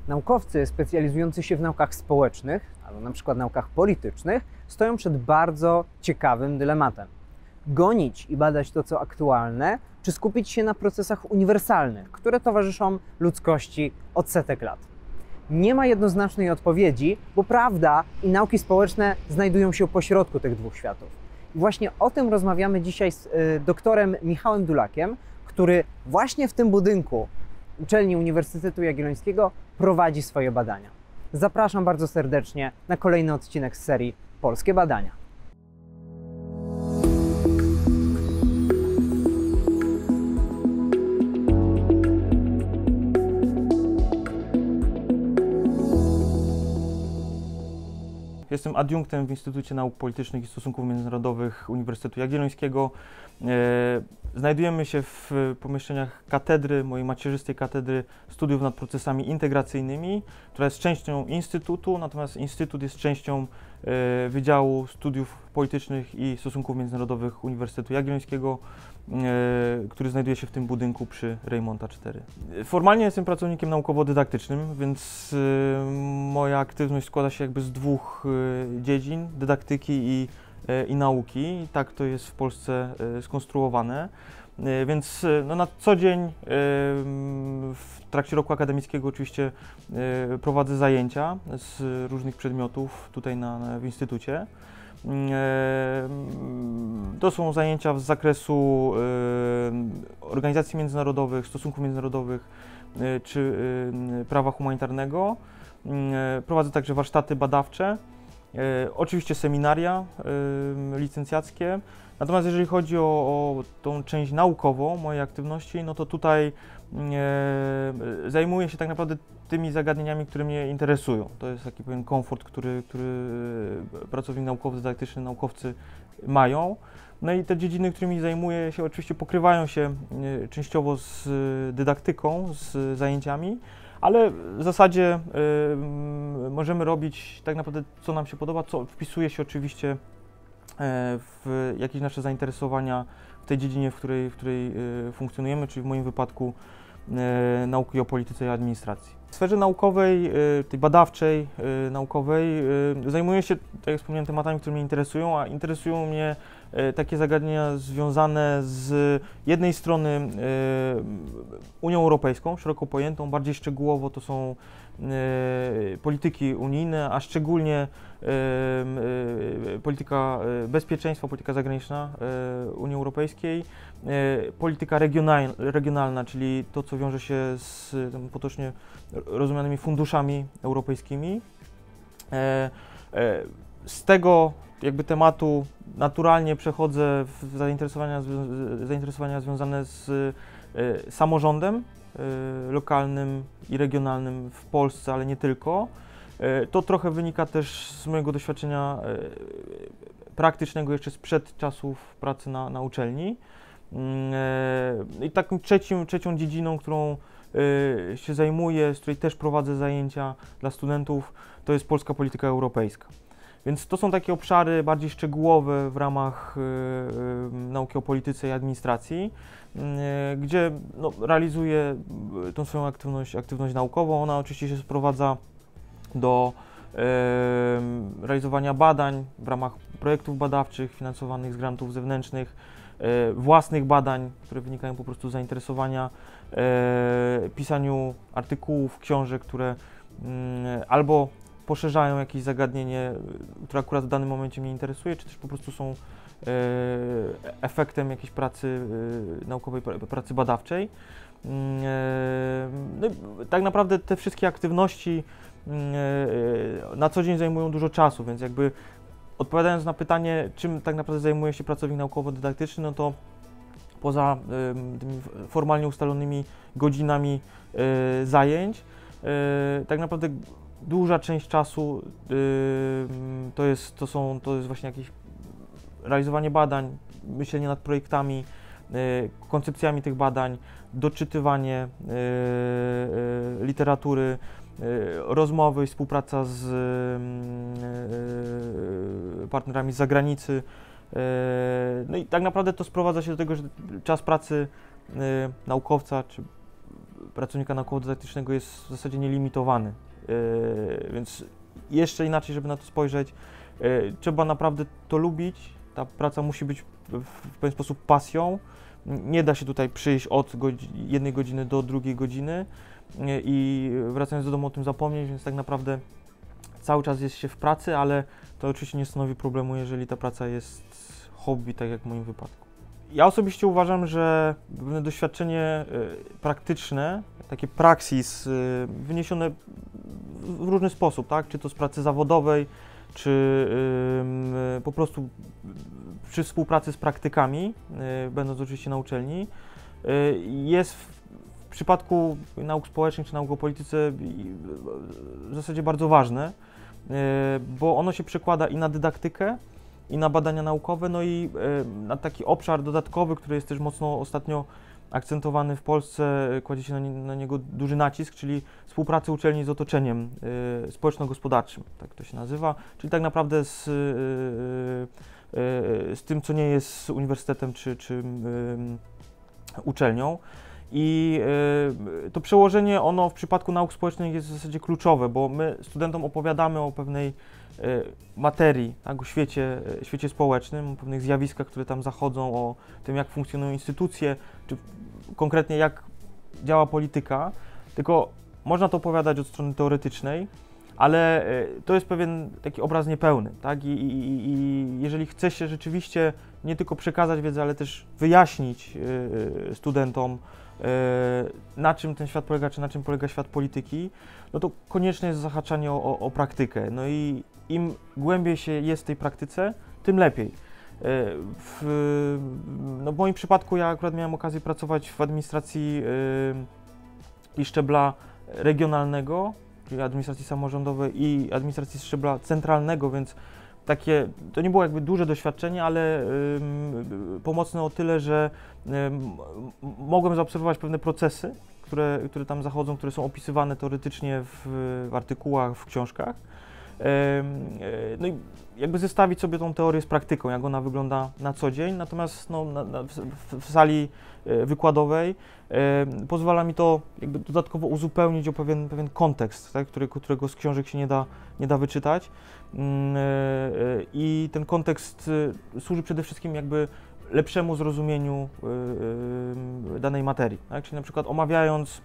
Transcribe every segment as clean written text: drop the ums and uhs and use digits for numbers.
Naukowcy specjalizujący się w naukach społecznych albo na przykład naukach politycznych stoją przed bardzo ciekawym dylematem. Gonić i badać to, co aktualne, czy skupić się na procesach uniwersalnych, które towarzyszą ludzkości od setek lat? Nie ma jednoznacznej odpowiedzi, bo prawda i nauki społeczne znajdują się pośrodku tych dwóch światów. I właśnie o tym rozmawiamy dzisiaj z doktorem Michałem Dulakiem, który właśnie w tym budynku Uczelni Uniwersytetu Jagiellońskiego prowadzi swoje badania. Zapraszam bardzo serdecznie na kolejny odcinek z serii Polskie Badania. Jestem adiunktem w Instytucie Nauk Politycznych i Stosunków Międzynarodowych Uniwersytetu Jagiellońskiego. Znajdujemy się w pomieszczeniach katedry, mojej macierzystej katedry studiów nad procesami integracyjnymi, która jest częścią Instytutu, natomiast Instytut jest częścią Wydziału Studiów Politycznych i Stosunków Międzynarodowych Uniwersytetu Jagiellońskiego, który znajduje się w tym budynku przy Reymonta 4. Formalnie jestem pracownikiem naukowo-dydaktycznym, więc moja aktywność składa się jakby z dwóch dziedzin, dydaktyki i nauki. I tak to jest w Polsce skonstruowane. Więc no, na co dzień w trakcie roku akademickiego oczywiście prowadzę zajęcia z różnych przedmiotów tutaj w Instytucie. To są zajęcia z zakresu organizacji międzynarodowych, stosunków międzynarodowych czy prawa humanitarnego. Prowadzę także warsztaty badawcze, oczywiście seminaria licencjackie. Natomiast jeżeli chodzi o tą część naukową mojej aktywności, no to tutaj zajmuję się tak naprawdę tymi zagadnieniami, które mnie interesują. To jest taki pewien komfort, który pracownik naukowy, dydaktyczny, naukowcy mają. No i te dziedziny, którymi zajmuję się, oczywiście pokrywają się częściowo z dydaktyką, z zajęciami, ale w zasadzie możemy robić tak naprawdę, co nam się podoba, co wpisuje się oczywiście w jakieś nasze zainteresowania w tej dziedzinie, w której funkcjonujemy, czyli w moim wypadku nauki o polityce i administracji. W sferze naukowej, tej badawczej, naukowej zajmuję się, tak jak wspomniałem, tematami, które mnie interesują, a interesują mnie takie zagadnienia związane z jednej strony Unią Europejską, szeroko pojętą, bardziej szczegółowo to są polityki unijne, a szczególnie polityka bezpieczeństwa, polityka zagraniczna Unii Europejskiej, polityka regionalna, czyli to, co wiąże się z potocznie rozumianymi funduszami europejskimi. Z tego jakby tematu naturalnie przechodzę w zainteresowania związane z samorządem lokalnym i regionalnym w Polsce, ale nie tylko. To trochę wynika też z mojego doświadczenia praktycznego jeszcze sprzed czasów pracy na uczelni. I taką trzecią dziedziną, którą się zajmuję, z której też prowadzę zajęcia dla studentów, to jest polska polityka europejska. Więc to są takie obszary bardziej szczegółowe w ramach nauki o polityce i administracji, gdzie no, realizuję tą swoją aktywność naukową. Ona oczywiście się sprowadza do realizowania badań w ramach projektów badawczych finansowanych z grantów zewnętrznych, własnych badań, które wynikają po prostu z zainteresowania, pisaniu artykułów, książek, które albo poszerzają jakieś zagadnienie, które akurat w danym momencie mnie interesuje, czy też po prostu są efektem jakiejś pracy naukowej, pracy badawczej. No i tak naprawdę te wszystkie aktywności na co dzień zajmują dużo czasu, więc jakby odpowiadając na pytanie, czym tak naprawdę zajmuje się pracownik naukowo-dydaktyczny, no to poza tymi formalnie ustalonymi godzinami zajęć, tak naprawdę duża część czasu to jest właśnie jakieś realizowanie badań, myślenie nad projektami, koncepcjami tych badań, doczytywanie literatury, rozmowy i współpraca z partnerami z zagranicy. No i tak naprawdę to sprowadza się do tego, że czas pracy naukowca czy pracownika naukowo-dydaktycznego jest w zasadzie nielimitowany, więc jeszcze inaczej, żeby na to spojrzeć, trzeba naprawdę to lubić, ta praca musi być w pewien sposób pasją, nie da się tutaj przyjść od jednej godziny do drugiej godziny i wracając do domu o tym zapomnieć, więc tak naprawdę cały czas jest się w pracy, ale to oczywiście nie stanowi problemu, jeżeli ta praca jest hobby, tak jak w moim wypadku. Ja osobiście uważam, że pewne doświadczenie praktyczne, takie praksis wyniesione w różny sposób, tak? Czy to z pracy zawodowej, czy po prostu przy współpracy z praktykami, będąc oczywiście na uczelni, jest w przypadku nauk społecznych czy nauk o polityce w zasadzie bardzo ważne, bo ono się przekłada i na dydaktykę, i na badania naukowe, no i na taki obszar dodatkowy, który jest też mocno ostatnio akcentowany w Polsce, kładzie się na niego duży nacisk, czyli współpracy uczelni z otoczeniem społeczno-gospodarczym, tak to się nazywa, czyli tak naprawdę z tym, co nie jest uniwersytetem czy uczelnią. I to przełożenie, ono w przypadku nauk społecznych jest w zasadzie kluczowe, bo my studentom opowiadamy o pewnej materii, tak, o świecie społecznym, o pewnych zjawiskach, które tam zachodzą, o tym, jak funkcjonują instytucje, czy konkretnie jak działa polityka, tylko można to opowiadać od strony teoretycznej, ale to jest pewien taki obraz niepełny, tak? I jeżeli chce się rzeczywiście nie tylko przekazać wiedzę, ale też wyjaśnić studentom, na czym ten świat polega, czy na czym polega świat polityki, no to konieczne jest zahaczanie o praktykę. No i im głębiej się jest w tej praktyce, tym lepiej. W moim przypadku ja akurat miałem okazję pracować w administracji i szczebla regionalnego, czyli administracji samorządowej i administracji szczebla centralnego, więc to nie było jakby duże doświadczenie, ale pomocne o tyle, że mogłem zaobserwować pewne procesy, które tam zachodzą, które są opisywane teoretycznie w artykułach, w książkach. No i jakby zestawić sobie tą teorię z praktyką, jak ona wygląda na co dzień, natomiast no, w sali wykładowej pozwala mi to jakby dodatkowo uzupełnić o pewien kontekst, tak, którego z książek się nie da wyczytać. I ten kontekst służy przede wszystkim jakby lepszemu zrozumieniu danej materii, tak? Czyli na przykład omawiając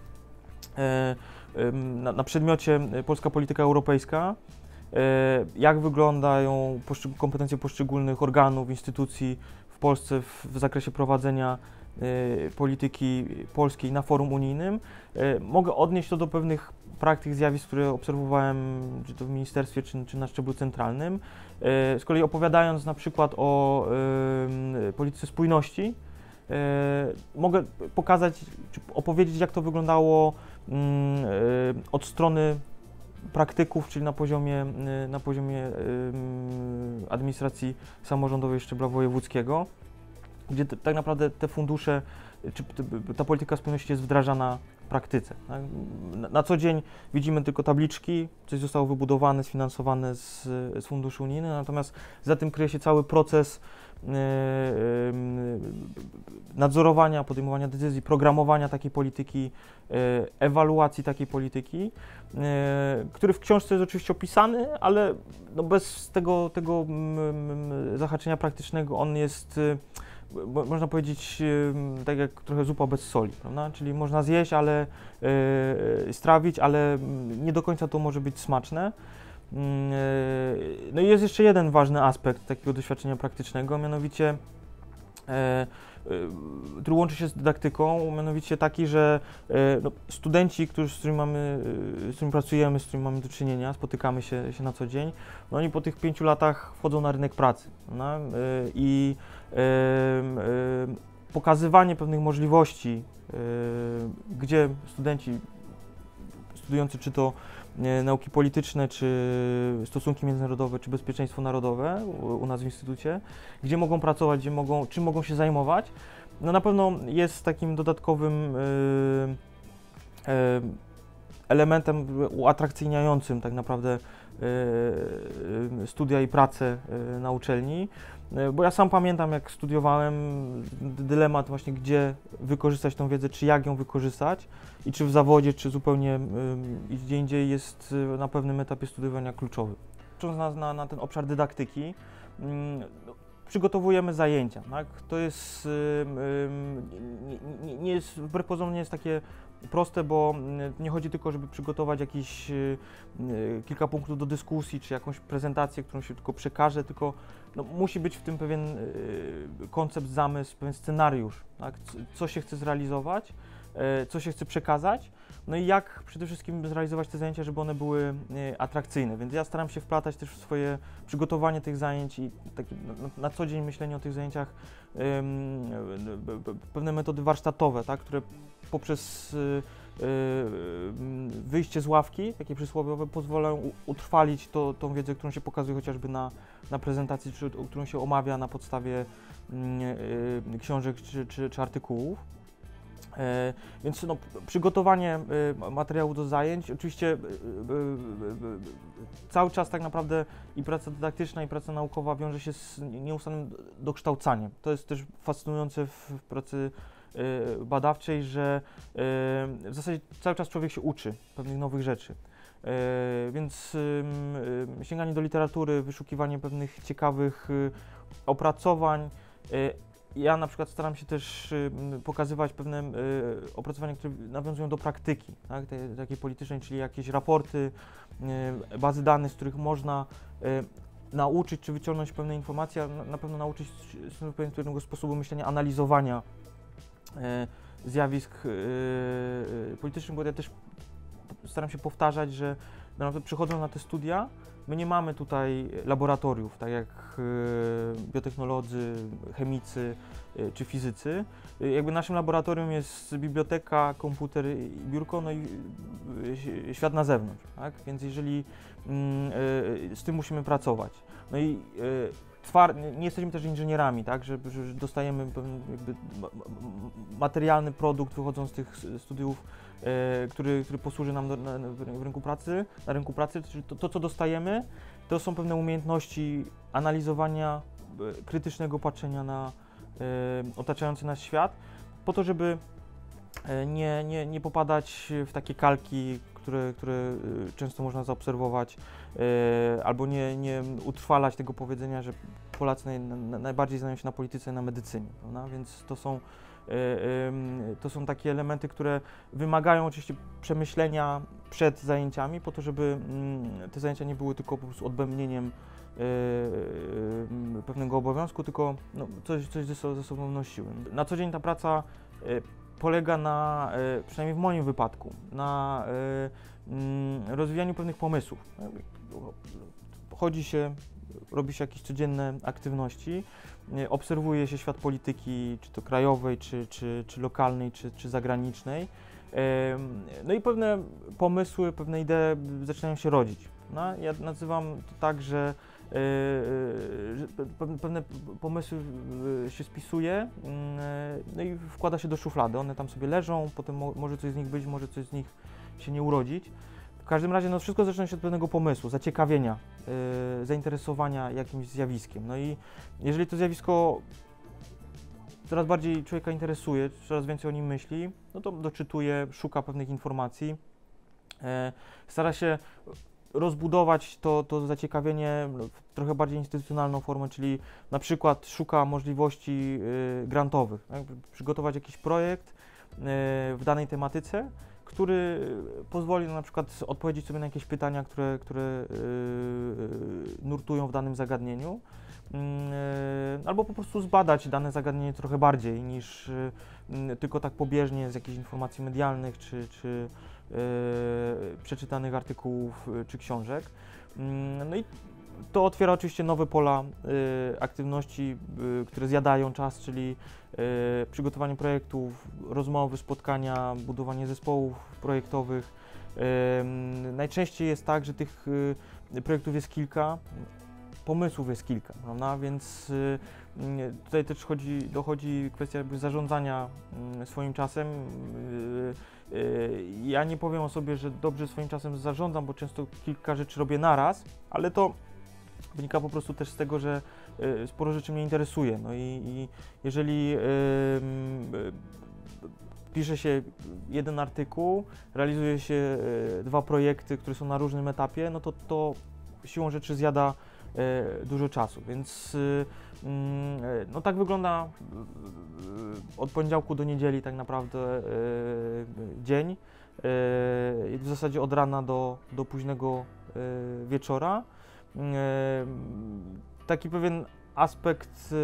na przedmiocie Polska polityka europejska, jak wyglądają kompetencje poszczególnych organów, instytucji w Polsce w zakresie prowadzenia polityki polskiej na forum unijnym, mogę odnieść to do pewnych praktyk, zjawisk, które obserwowałem czy to w ministerstwie, czy na szczeblu centralnym. Z kolei opowiadając na przykład o polityce spójności, mogę pokazać, czy opowiedzieć, jak to wyglądało od strony praktyków, czyli na poziomie administracji samorządowej szczebla wojewódzkiego, gdzie tak naprawdę te fundusze, czy ta polityka spójności jest wdrażana w praktyce. Tak? Na co dzień widzimy tylko tabliczki, coś zostało wybudowane, sfinansowane z funduszy unijnych, natomiast za tym kryje się cały proces nadzorowania, podejmowania decyzji, programowania takiej polityki, ewaluacji takiej polityki, który w książce jest oczywiście opisany, ale no bez tego zahaczenia praktycznego on jest, można powiedzieć, tak jak trochę zupa bez soli, prawda? Czyli można zjeść, ale strawić, ale nie do końca to może być smaczne. No i jest jeszcze jeden ważny aspekt takiego doświadczenia praktycznego, mianowicie który łączy się z dydaktyką, mianowicie taki, że no, studenci, z którymi pracujemy, z którymi mamy do czynienia, spotykamy się na co dzień, no oni po tych 5 latach wchodzą na rynek pracy, no, i pokazywanie pewnych możliwości, gdzie studenci studiujący czy to nauki polityczne, czy stosunki międzynarodowe, czy bezpieczeństwo narodowe u nas w instytucie, gdzie mogą pracować, czym mogą się zajmować, no na pewno jest takim dodatkowym elementem uatrakcyjniającym tak naprawdę studia i pracę na uczelni, bo ja sam pamiętam, jak studiowałem, dylemat właśnie, gdzie wykorzystać tą wiedzę, czy jak ją wykorzystać i czy w zawodzie, czy zupełnie gdzie indziej jest na pewnym etapie studiowania kluczowy. Patrząc na ten obszar dydaktyki, przygotowujemy zajęcia, tak? To jest, nie jest, wbrew pozorom nie jest takie proste, bo nie chodzi tylko, żeby przygotować jakieś kilka punktów do dyskusji, czy jakąś prezentację, którą się tylko przekaże, tylko no, musi być w tym pewien koncept, zamysł, pewien scenariusz, tak? Co się chce zrealizować, co się chce przekazać, no i jak przede wszystkim zrealizować te zajęcia, żeby one były atrakcyjne. Więc ja staram się wplatać też w swoje przygotowanie tych zajęć i takie na co dzień myślenie o tych zajęciach pewne metody warsztatowe, tak, które poprzez wyjście z ławki, takie przysłowiowe, pozwolą utrwalić tą wiedzę, którą się pokazuje chociażby na prezentacji, czy którą się omawia na podstawie książek czy artykułów. Więc no, przygotowanie materiału do zajęć, oczywiście cały czas tak naprawdę i praca dydaktyczna, i praca naukowa wiąże się z nieustannym dokształcaniem. To jest też fascynujące w pracy badawczej, że w zasadzie cały czas człowiek się uczy pewnych nowych rzeczy. Więc sięganie do literatury, wyszukiwanie pewnych ciekawych opracowań. Ja na przykład staram się też pokazywać pewne opracowania, które nawiązują do praktyki, tak, takiej politycznej, czyli jakieś raporty, bazy danych, z których można nauczyć czy wyciągnąć pewne informacje, a na pewno nauczyć się pewnego sposobu myślenia, analizowania zjawisk politycznych, bo ja też staram się powtarzać, że przychodząc na te studia, my nie mamy tutaj laboratoriów, tak jak biotechnolodzy, chemicy czy fizycy. Jakby naszym laboratorium jest biblioteka, komputer i biurko, no i świat na zewnątrz, tak? Więc jeżeli z tym musimy pracować. No i nie jesteśmy też inżynierami, tak, że dostajemy pewien jakby materialny produkt wychodząc z tych studiów, który posłuży nam w rynku pracy, na rynku pracy. Czyli to, co dostajemy, to są pewne umiejętności analizowania, krytycznego patrzenia na otaczający nas świat, po to, żeby nie popadać w takie kalki, które często można zaobserwować, albo nie utrwalać tego powiedzenia, że Polacy najbardziej znają się na polityce i na medycynie, prawda? Więc to są takie elementy, które wymagają oczywiście przemyślenia przed zajęciami, po to, żeby te zajęcia nie były tylko po prostu odbębnieniem pewnego obowiązku, tylko no, coś ze sobą nosiły. Na co dzień ta praca polega na, przynajmniej w moim wypadku, na rozwijaniu pewnych pomysłów. Chodzi się, robi się jakieś codzienne aktywności, obserwuje się świat polityki, czy to krajowej, czy lokalnej, czy zagranicznej. No i pewne pomysły, pewne idee zaczynają się rodzić. No, ja nazywam to tak, że pewne pomysły się spisuje, no i wkłada się do szuflady. One tam sobie leżą, potem może coś z nich być, może coś z nich się nie urodzić. W każdym razie no, wszystko zaczyna się od pewnego pomysłu, zaciekawienia, zainteresowania jakimś zjawiskiem. No i jeżeli to zjawisko coraz bardziej człowieka interesuje, coraz więcej o nim myśli, no to doczytuje, szuka pewnych informacji, stara się rozbudować to zaciekawienie w trochę bardziej instytucjonalną formę, czyli na przykład szuka możliwości grantowych, tak? Przygotować jakiś projekt w danej tematyce, który pozwoli na przykład odpowiedzieć sobie na jakieś pytania, które nurtują w danym zagadnieniu, albo po prostu zbadać dane zagadnienie trochę bardziej niż tylko tak pobieżnie z jakichś informacji medialnych czy przeczytanych artykułów czy książek. No i to otwiera oczywiście nowe pola aktywności, które zjadają czas, czyli przygotowanie projektów, rozmowy, spotkania, budowanie zespołów projektowych. Najczęściej jest tak, że tych projektów jest kilka. pomysłów jest kilka, prawda? Więc tutaj też dochodzi kwestia jakby zarządzania swoim czasem. Ja nie powiem o sobie, że dobrze swoim czasem zarządzam, bo często kilka rzeczy robię naraz, ale to wynika po prostu też z tego, że sporo rzeczy mnie interesuje. No i jeżeli pisze się jeden artykuł, realizuje się 2 projekty, które są na różnym etapie, no to siłą rzeczy zjada dużo czasu, więc no tak wygląda od poniedziałku do niedzieli tak naprawdę dzień, w zasadzie od rana do późnego wieczora. Taki pewien aspekt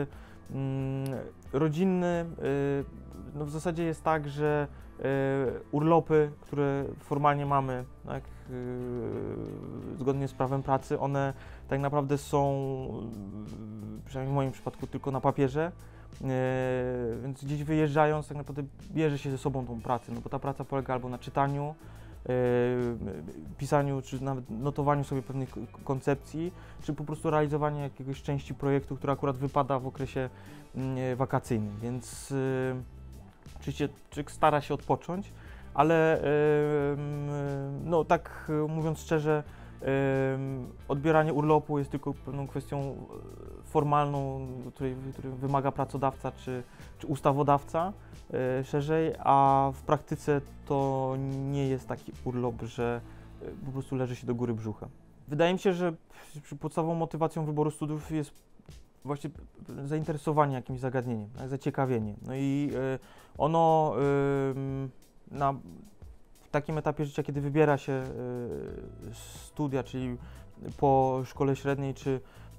rodzinny, no w zasadzie jest tak, że urlopy, które formalnie mamy, tak, zgodnie z prawem pracy, one tak naprawdę są, przynajmniej w moim przypadku, tylko na papierze, więc gdzieś wyjeżdżając tak naprawdę bierze się ze sobą tą pracę, no bo ta praca polega albo na czytaniu, pisaniu, czy nawet notowaniu sobie pewnych koncepcji, czy po prostu realizowaniu jakiegoś części projektu, która akurat wypada w okresie wakacyjnym, więc oczywiście człowiek stara się odpocząć, ale no tak mówiąc szczerze, odbieranie urlopu jest tylko pewną kwestią formalną, której wymaga pracodawca czy ustawodawca szerzej, a w praktyce to nie jest taki urlop, że po prostu leży się do góry brzuchem. Wydaje mi się, że podstawową motywacją wyboru studiów jest właśnie zainteresowanie jakimś zagadnieniem, tak, zaciekawienie. No i ono na takim etapie życia, kiedy wybiera się studia, czyli po szkole średniej czy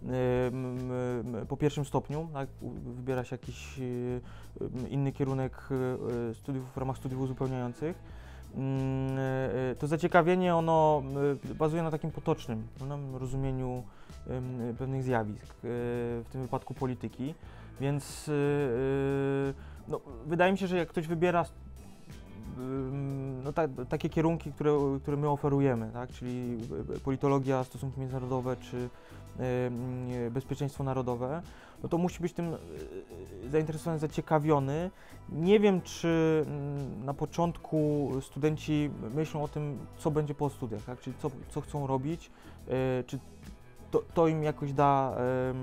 po pierwszym stopniu, tak, wybiera się jakiś inny kierunek studiów w ramach studiów uzupełniających, to zaciekawienie ono bazuje na takim potocznym rozumieniu pewnych zjawisk, w tym wypadku polityki, więc no, wydaje mi się, że jak ktoś wybiera no, takie kierunki, które my oferujemy, tak, czyli politologia, stosunki międzynarodowe czy bezpieczeństwo narodowe, no to musi być tym zainteresowany, zaciekawiony. Nie wiem, czy na początku studenci myślą o tym, co będzie po studiach, tak, czyli co chcą robić, czy to im jakoś da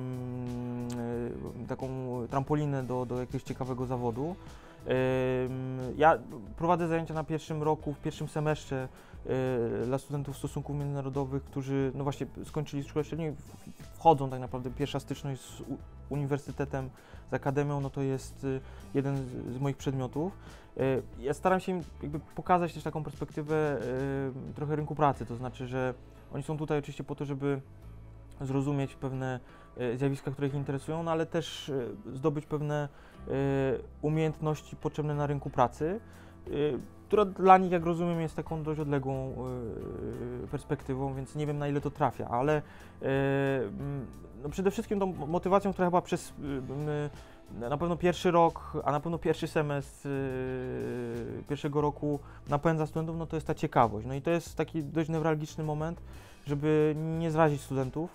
taką trampolinę do jakiegoś ciekawego zawodu. Ja prowadzę zajęcia na pierwszym roku, w pierwszym semestrze dla studentów stosunków międzynarodowych, którzy no właśnie skończyli szkołę średnią i wchodzą tak naprawdę, pierwsza styczność z uniwersytetem, z akademią, no to jest jeden z moich przedmiotów. Ja staram się im jakby pokazać też taką perspektywę trochę rynku pracy, to znaczy, że oni są tutaj oczywiście po to, żeby zrozumieć pewne zjawiska, które ich interesują, no ale też zdobyć pewne umiejętności potrzebne na rynku pracy, która dla nich, jak rozumiem, jest taką dość odległą perspektywą, więc nie wiem, na ile to trafia, ale no przede wszystkim tą motywacją, która chyba przez na pewno pierwszy rok, a na pewno pierwszy semestr pierwszego roku napędza studentów, no to jest ta ciekawość. No i to jest taki dość newralgiczny moment, żeby nie zrazić studentów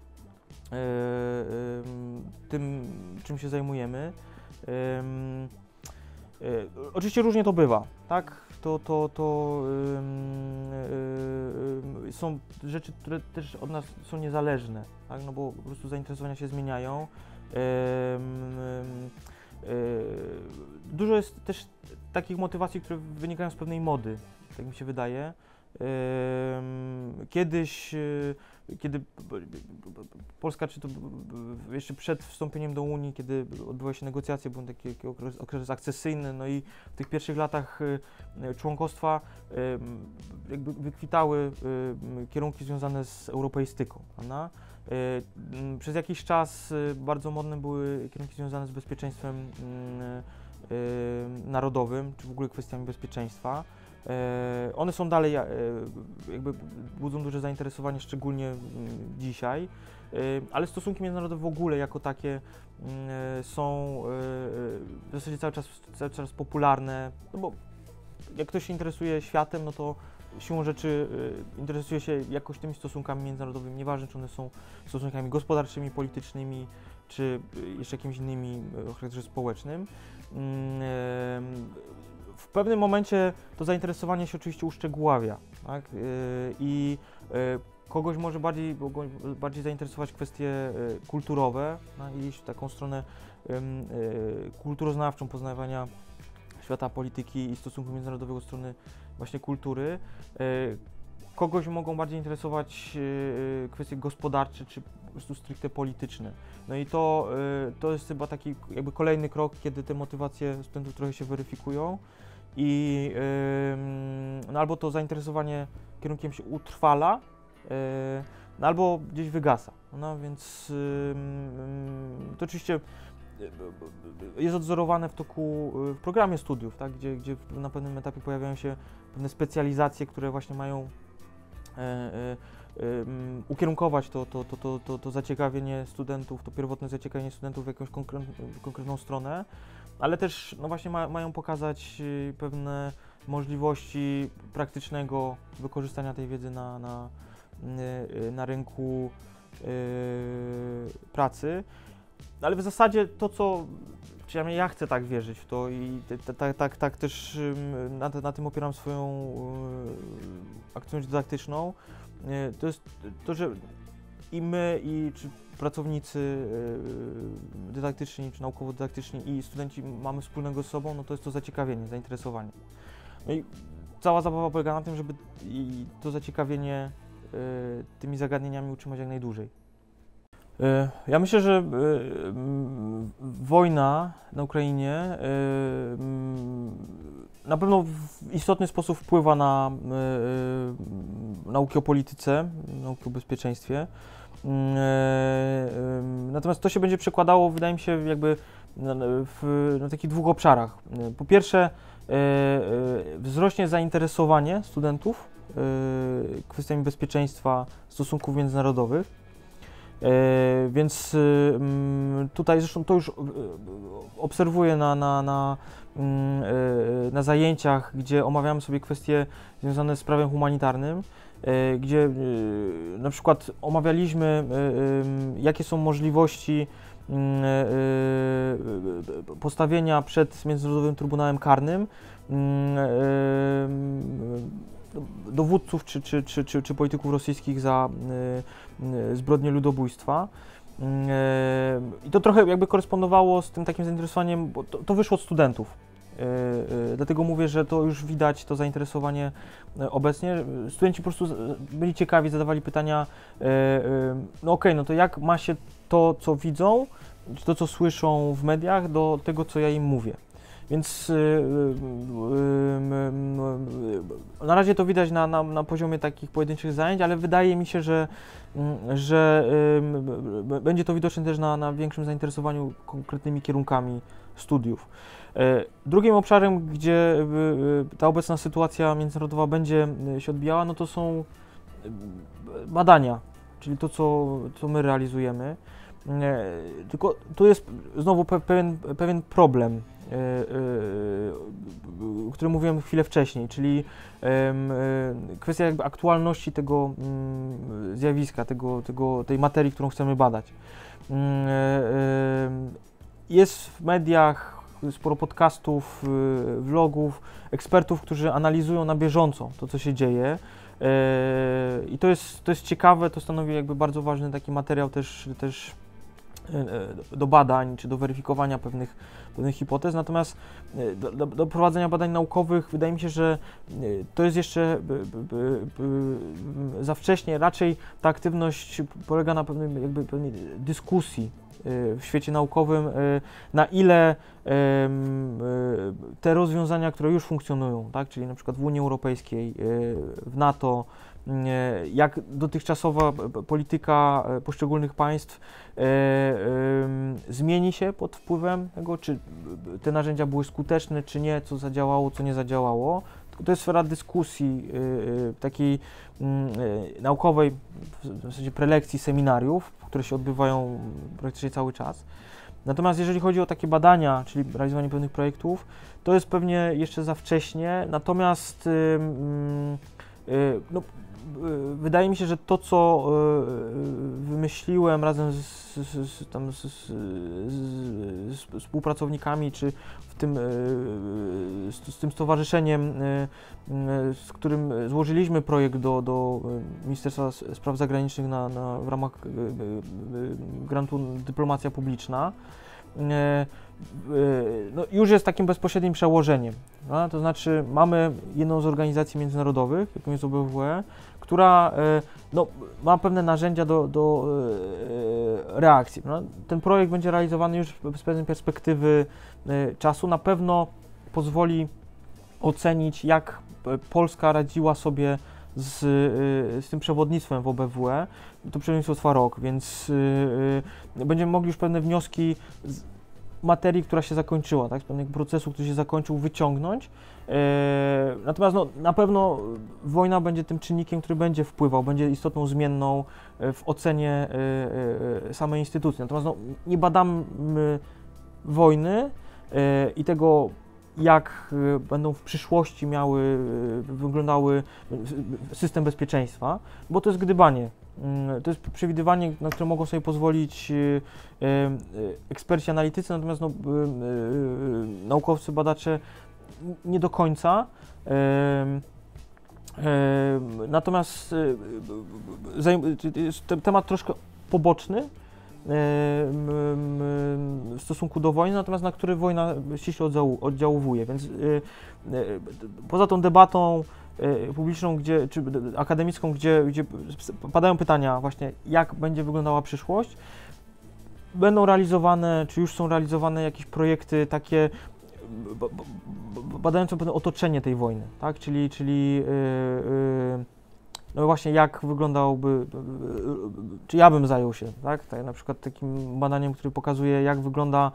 tym, czym się zajmujemy. Oczywiście różnie to bywa, tak? Są rzeczy, które też od nas są niezależne, tak? No bo po prostu zainteresowania się zmieniają. Dużo jest też takich motywacji, które wynikają z pewnej mody, tak mi się wydaje. Kiedyś, kiedy Polska, czy to jeszcze przed wstąpieniem do Unii, kiedy odbywały się negocjacje, był taki okres akcesyjny, no i w tych pierwszych latach członkostwa jakby wykwitały kierunki związane z europeistyką, prawda? Przez jakiś czas bardzo modne były kierunki związane z bezpieczeństwem narodowym, czy w ogóle kwestiami bezpieczeństwa. One są dalej, jakby budzą duże zainteresowanie, szczególnie dzisiaj, ale stosunki międzynarodowe w ogóle jako takie są w zasadzie cały czas popularne, no bo jak ktoś się interesuje światem, no to siłą rzeczy interesuje się jakoś tymi stosunkami międzynarodowymi, nieważne czy one są stosunkami gospodarczymi, politycznymi, czy jeszcze jakimiś innymi o charakterze społecznym. W pewnym momencie to zainteresowanie się oczywiście uszczegóławia, tak? I kogoś może bardziej zainteresować kwestie kulturowe, no, i iść w taką stronę kulturoznawczą, poznawania świata polityki i stosunków międzynarodowych od strony właśnie kultury. Kogoś mogą bardziej interesować kwestie gospodarcze czy po prostu stricte polityczne. No i to jest chyba taki jakby kolejny krok, kiedy te motywacje studentów trochę się weryfikują i no albo to zainteresowanie kierunkiem się utrwala, no albo gdzieś wygasa. No więc to oczywiście jest odzorowane w programie studiów, tak, gdzie na pewnym etapie pojawiają się pewne specjalizacje, które właśnie mają ukierunkować to zaciekawienie studentów, to pierwotne zaciekawienie studentów w jakąś konkretną stronę, ale też no właśnie mają pokazać pewne możliwości praktycznego wykorzystania tej wiedzy na rynku pracy. Ale w zasadzie to, przynajmniej ja chcę tak wierzyć w to i tak też na tym opieram swoją aktywność dydaktyczną, to jest to, że i my, czy pracownicy dydaktyczni, czy naukowo-dydaktyczni i studenci mamy wspólnego z sobą, no to jest to zaciekawienie, zainteresowanie. No i cała zabawa polega na tym, żeby to zaciekawienie tymi zagadnieniami utrzymać jak najdłużej. Ja myślę, że wojna na Ukrainie na pewno w istotny sposób wpływa na nauki o polityce, nauki o bezpieczeństwie. Natomiast to się będzie przekładało, wydaje mi się, jakby na takich dwóch obszarach. Po pierwsze, wzrośnie zainteresowanie studentów kwestiami bezpieczeństwa, stosunków międzynarodowych. Więc tutaj zresztą to już obserwuję na zajęciach, gdzie omawiamy sobie kwestie związane z prawem humanitarnym, gdzie na przykład omawialiśmy, jakie są możliwości postawienia przed Międzynarodowym Trybunałem Karnym dowódców czy polityków rosyjskich za zbrodnie ludobójstwa. I to trochę jakby korespondowało z tym takim zainteresowaniem, bo to wyszło od studentów. Dlatego mówię, że to już widać, to zainteresowanie obecnie. Studenci po prostu byli ciekawi, zadawali pytania, no okej, no to jak ma się to, co widzą, czy to, co słyszą w mediach, do tego, co ja im mówię. Więc na razie to widać na poziomie takich pojedynczych zajęć, ale wydaje mi się, że będzie to widoczne też na większym zainteresowaniu konkretnymi kierunkami studiów. Drugim obszarem, gdzie ta obecna sytuacja międzynarodowa będzie się odbijała, no to są badania, czyli to, co my realizujemy. Tylko tu jest znowu pewien problem, o którym mówiłem chwilę wcześniej, czyli kwestia jakby aktualności tego zjawiska, tej materii, którą chcemy badać. Jest w mediach sporo podcastów, vlogów, ekspertów, którzy analizują na bieżąco to, co się dzieje. I to jest ciekawe, to stanowi jakby bardzo ważny taki materiał też do badań, czy do weryfikowania pewnych hipotez, natomiast do prowadzenia badań naukowych wydaje mi się, że to jest jeszcze za wcześnie. Raczej ta aktywność polega na pewnej dyskusji w świecie naukowym, na ile te rozwiązania, które już funkcjonują, tak, czyli na przykład w Unii Europejskiej, w NATO, jak dotychczasowa polityka poszczególnych państw zmieni się pod wpływem tego, czy te narzędzia były skuteczne, czy nie, co zadziałało, co nie zadziałało. To jest sfera dyskusji takiej naukowej, w zasadzie prelekcji, seminariów, które się odbywają praktycznie cały czas. Natomiast jeżeli chodzi o takie badania, czyli realizowanie pewnych projektów, to jest pewnie jeszcze za wcześnie, natomiast no, wydaje mi się, że to, co wymyśliłem razem z współpracownikami, czy z tym stowarzyszeniem, z którym złożyliśmy projekt do Ministerstwa Spraw Zagranicznych w ramach grantu Dyplomacja Publiczna, no, już jest takim bezpośrednim przełożeniem. No? To znaczy mamy jedną z organizacji międzynarodowych, jaką jest OBWE, która no, ma pewne narzędzia do reakcji. No? Ten projekt będzie realizowany już z pewnej perspektywy czasu. Na pewno pozwoli ocenić, jak Polska radziła sobie z tym przewodnictwem w OBWE. To przewodnictwo trwa rok, więc będziemy mogli już pewne wnioski z materii, która się zakończyła, tak, z pewnego procesu, który się zakończył, wyciągnąć. Natomiast no, na pewno wojna będzie tym czynnikiem, który będzie wpływał, będzie istotną zmienną w ocenie samej instytucji. Natomiast no, nie badamy wojny i tego, jak będą w przyszłości wyglądały system bezpieczeństwa, bo to jest gdybanie. To jest przewidywanie, na które mogą sobie pozwolić eksperci, analitycy, natomiast no, naukowcy, badacze nie do końca. Natomiast jest temat troszkę poboczny w stosunku do wojny, natomiast na który wojna ściśle oddziałuje, więc poza tą debatą publiczną, czy akademicką, gdzie padają pytania właśnie, jak będzie wyglądała przyszłość, będą realizowane, czy już są realizowane jakieś projekty takie badające pewne otoczenie tej wojny, tak? Czyli no właśnie jak wyglądałby, czy ja bym zajął się, tak? Tak, na przykład takim badaniem, który pokazuje, jak wygląda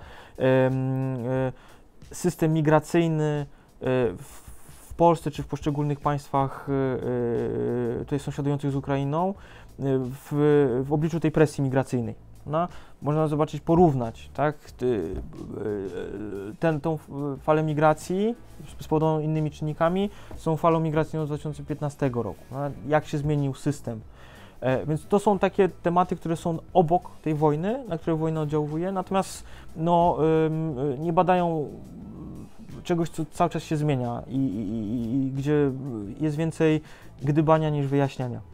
system migracyjny w Polsce czy w poszczególnych państwach tutaj sąsiadujących z Ukrainą w obliczu tej presji migracyjnej. No, można zobaczyć, porównać, tak, tą falę migracji spowodowaną innymi czynnikami z tą falą migracyjną z 2015 roku. No, jak się zmienił system. Więc to są takie tematy, które są obok tej wojny, na które wojna oddziałuje, natomiast no, nie badają czegoś, co cały czas się zmienia i gdzie jest więcej gdybania niż wyjaśniania.